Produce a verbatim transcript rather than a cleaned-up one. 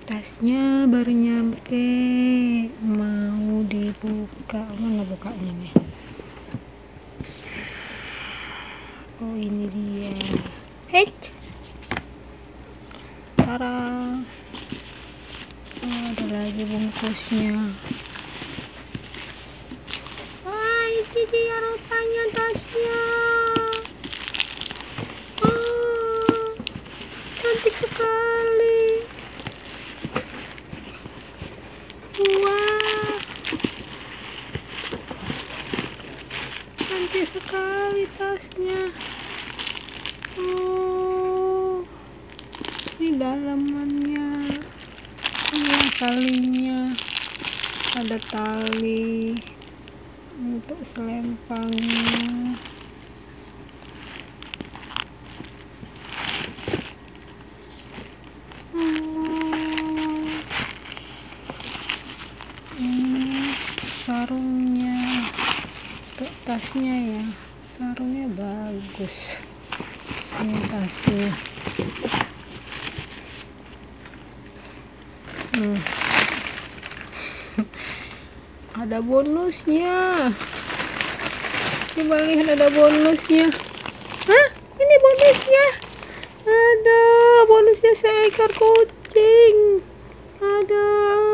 tasnya baru nyampe, mau dibuka. Mana bukanya nih? Oh, ini dia. Hei, tara. Oh, ada lagi bungkusnya. Wah, ini dia rupanya tasnya. Oh, cantik sekali. Wah, cantik sekali tasnya. Oh, ini dalamannya. Ini talinya, ada tali untuk selempangnya. Oh, ini sarungnya untuk tasnya ya, sarungnya bagus. Ini tasnya. Hmm. Ada bonusnya. Coba lihat, ada bonusnya. Hah? Ini bonusnya. Ada bonusnya seekor kucing. Ada.